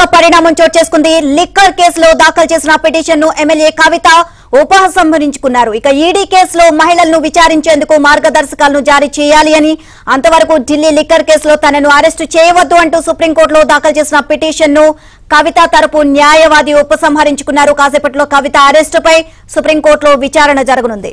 పరిణామం చోటు చేసుకుంది. లిక్కర్ కేసులో దాఖలు చేసిన పిటిషన్ ను ఎమ్మెల్యే కవిత ఉపసంహరించుకున్నారు. ఇక ఈడీ కేసులో మహిళలను విచారించేందుకు మార్గదర్శకాలను జారీ చేయాలి అని, అంతవరకు ఢిల్లీ లిక్కర్ కేసులో తనను అరెస్టు చేయవద్దు అంటూ సుప్రీంకోర్టులో దాఖలు చేసిన పిటిషన్ ను కవిత తరపు న్యాయవాది ఉపసంహరించుకున్నారు. కాసేపట్లో కవిత అరెస్టుపై సుప్రీంకోర్టులో విచారణ జరగనుంది.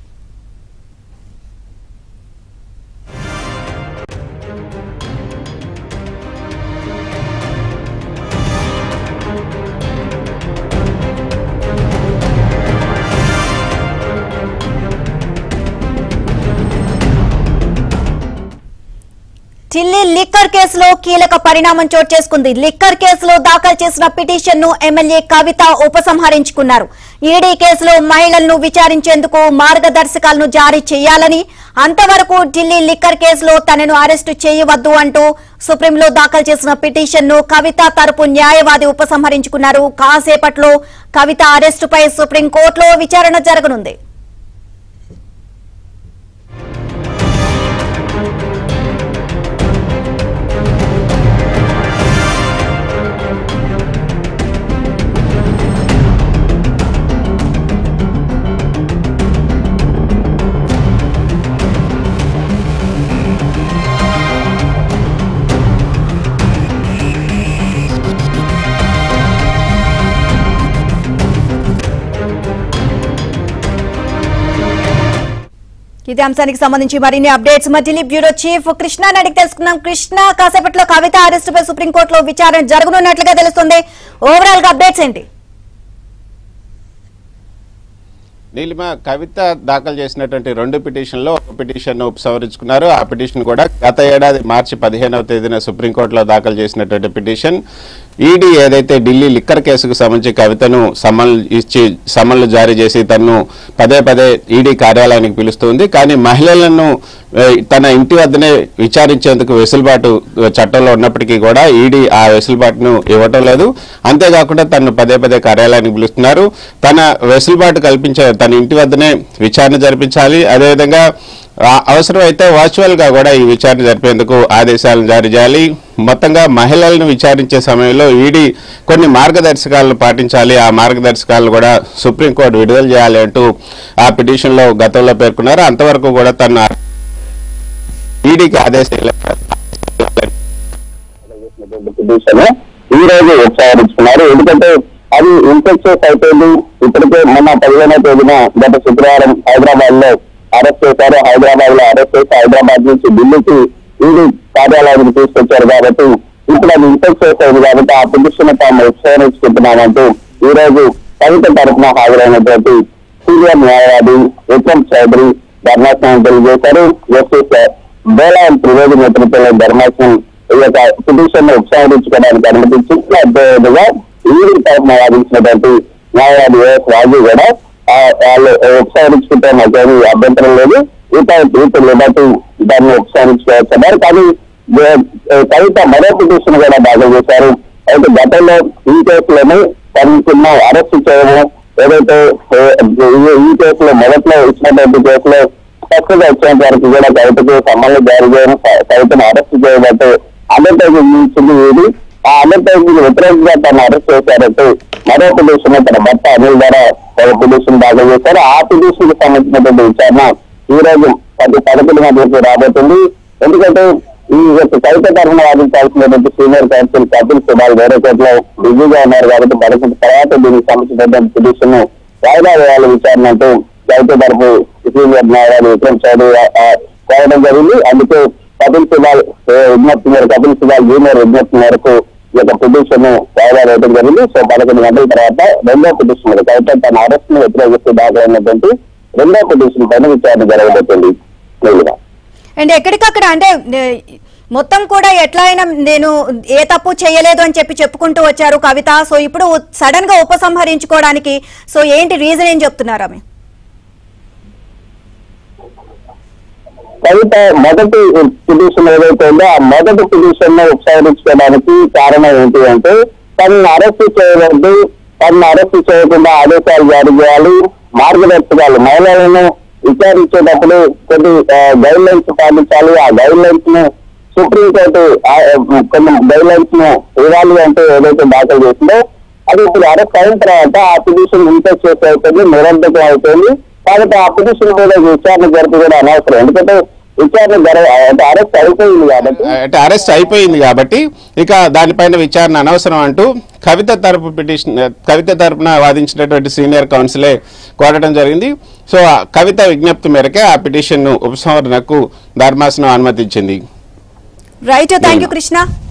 ఢిల్లీ లిక్కర్ కేసులో కీలక పరిణామం చోటు చేసుకుంది. లిక్కర్ కేసులో దాఖలు చేసిన పిటిషన్ ను ఎమ్మెల్యే కవిత ఉపసంహరించుకున్నారు. ఈడీ కేసులో మహిళలను విచారించేందుకు మార్గదర్శకాలను జారీ చేయాలని, అంతవరకు ఢిల్లీ లిక్కర్ కేసులో తనను అరెస్టు చేయవద్దు అంటూ సుప్రీంలో దాఖలు చేసిన పిటిషన్ ను కవిత తరపు న్యాయవాది ఉపసంహరించుకున్నారు. కాసేపట్లో కవిత అరెస్టుపై సుప్రీంకోర్టులో విచారణ జరగనుంది. ఇదే అంశానికి సంబంధించి మరిన్ని అప్డేట్స్ మా ఢిల్లీ బ్యూరో చీఫ్ కృష్ణ అడిగి తెలుసుకున్నాం. కృష్ణ, కాసేపట్లో కవిత అరెస్టుపై సుప్రీంకోర్టులో విచారణ జరగనున్నట్లుగా తెలుస్తుంది. ఓవరాల్ గా అప్డేట్స్ ఏంటి? నీలిమ, కవిత దాఖలు చేసినటువంటి 2 పిటిషన్లో ఒక పిటిషన్ ఉపసంహరించుకున్నారు. ఆ పిటిషన్ కూడా గత ఏడాది మార్చి 15వ తేదీన సుప్రీంకోర్టులో దాఖలు చేసినటువంటి పిటిషన్. ఈడీ ఏదైతే ఢిల్లీ లిక్కర్ కేసుకు సంబంధించి కవితను సమన్లు జారీ చేసి తనను పదే పదే ఈడీ కార్యాలయానికి పిలుస్తుంది. కానీ మహిళలను తన ఇంటి వద్దనే విచారించేందుకు వెసులుబాటు చట్టంలో ఉన్నప్పటికీ కూడా ఈడీ ఆ వెసులుబాటును ఇవ్వటం లేదు. అంతేకాకుండా తనను పదే పదే కార్యాలయానికి పిలుస్తున్నారు. తన వెసులుబాటు కల్పించే తన ఇంటి వద్దనే విచారణ జరిపించాలి. అదేవిధంగా అవసరమైతే వర్చువల్ గా కూడా ఈ విచారణ జరిపేందుకు ఆదేశాలను జారీ చేయాలి. మొత్తంగా మహిళలను విచారించే సమయంలో ఈడీ కొన్ని మార్గదర్శకాలను పాటించాలి. ఆ మార్గదర్శకాలను కూడా సుప్రీంకోర్టు విడుదల చేయాలి అంటూ ఆ పిటిషన్ లో గతంలో పేర్కొన్నారు. అంతవరకు కూడా తన ఈడీకి ఆదేశాలు ఈ రోజు ఉపసంహరించుకున్నారు. ఎందుకంటే అది ఇన్ఫెక్షన్స్ అయిపోయింది. ఇప్పటికే మొన్న 15వ తేదీన గత శుక్రవారం హైదరాబాద్ లో అరెస్ట్ చేశారు. హైదరాబాద్ లో అరెస్ట్ చేసి హైదరాబాద్ నుంచి ఢిల్లీకి ఈడీ కార్యాలయానికి తీసుకొచ్చారు. కాబట్టి ఇప్పుడు అది ఇన్ఫెక్ట్ అయింది. కాబట్టి ఆ పిటిషన్ తాము ఉపసంహరించుకుంటున్నామంటూ ఈ రోజు కవిత తరఫున హాజరైనటువంటి సీనియర్ న్యాయవాది విక్రమ్ చౌదరి ధర్మాసనం తెలియజేశారు. జస్టిస్ బోలాన్ త్రివేది నేతృత్వంలో ధర్మాసనం ఈ యొక్క పిటిషన్ ను ఉపసంహరించుకోవడానికి అనుమతించింది. అదేవిధంగా ఈడీ తరఫున వాదించినటువంటి న్యాయవాది ఏఎస్ రాజు కూడా వాళ్ళు ఉపసంహరించుకుంటే నాకేమీ అభ్యంతరం లేదు, లిబర్టీ దాన్ని ఉపసంహరించుకోవచ్చన్నారు. కానీ కవిత మరో పిటిషన్ కూడా దాఖలు చేశారు. అయితే గతంలో ఈ కేసులోనే తనకున్న అరెస్ట్ చేయడం ఏదైతే ఈ కేసులో మొదట్లో ఇచ్చినటువంటి కేసులో స్పష్టంగా వచ్చేంత వరకు కూడా కవితకు సమ్మన్లు జారీ చేయడం, కవితను అరెస్ట్ చేయబట్టు అండర్టేకింగ్ ఇచ్చింది ఏది. ఆ అండర్టేకింగ్ వ్యతిరేకంగా తను అరెస్ట్ చేశారంటూ మరో పిటిషన్ తన భర్త అనిల్ ద్వారా ఒక పిటిషన్ దాఖలు చేశారు. ఆ పిటిషన్ కి సంబంధించినటువంటి విచారణ ఈ రోజు 11 గంటలకు రాబోతుంది. ఎందుకంటే ఈ యొక్క కవిత తరఫున వాదించాల్సినటువంటి సీనియర్ కౌన్సిల్ కపిల్ సిబాల్ వేరే కోర్టులో బిజీగా ఉన్నారు. కాబట్టి మరొకటి తర్వాత దీనికి సంబంధించినటువంటి పిటిషన్ ను వాయిదా వేయాలి విచారణ అంటూ కవిత తరఫు సీనియర్ న్యాయవాది విక్రమ్ చౌదరి కోరడం జరిగింది. అందుకే కపిల్ సిబాల్ జూనియర్ విజ్ఞప్తి మేరకు ఈ యొక్క పిటిషన్ ను వాయిదా వేయడం జరిగింది. సో 11 గంటల తర్వాత రెండో పిటిషన్ కవిత తన అరెస్ట్ ను వ్యతిరేకిస్తూ దాఖలైనటువంటి రెండో పిటిషన్ పైన విచారణ జరగబోతుంది. అండ్ ఎక్కడికక్కడ అంటే మొత్తం కూడా ఎట్లా అయినా నేను ఏ తప్పు చేయలేదు అని చెప్పుకుంటూ వచ్చారు కవిత. సో ఇప్పుడు సడన్ గా ఉపసంహరించుకోవడానికి సో ఏంటి రీజన్ ఏం చెప్తున్నారు ఆమె? కవిత మొదటి పిటిషన్ ఏదైతే ఉందో ఆ మొదటి పిటిషన్ ను ఉపసంహరించుకోవడానికి కారణం ఏంటి అంటే తనను అరెస్ట్ చేయవద్దు, తనను అరెస్ట్ చేయకుండా ఆదేశాలు జారీ చేయాలి, మార్గదర్శకాలు మహిళలను విచారించేటప్పుడు కొన్ని గైడ్ లైన్స్ పాటించాలి, ఆ గైడ్ లైన్స్ ను సుప్రీంకోర్టు కొన్ని గైడ్ లైన్స్ ను ఇవ్వాలి అంటే ఏదైతే దాఖలు చేసిందో అది ఇప్పుడు అరెస్ట్ అయిన తర్వాత ఆ పిటిషన్ ఇంప్రెస్ చేసి అవుతుంది, నిరర్ధకం అవుతుంది. కాబట్టి ఆ పిటిషన్ మీద విచారణ జరిపి కూడా అనవసరం. ఎందుకంటే విచారణ అరెస్ట్ అయిపోయింది కాబట్టి ఇక దానిపైన విచారణ అనవసరం అంటూ కవిత తరపున వాదించినటువంటి సీనియర్ కౌన్సిలే కోరడం జరిగింది. సో కవిత విజ్ఞప్తి మేరకే ఆ పిటిషన్ ఉపసంహరణకు ధర్మాసనం అనుమతించింది. Right, thank you Krishna.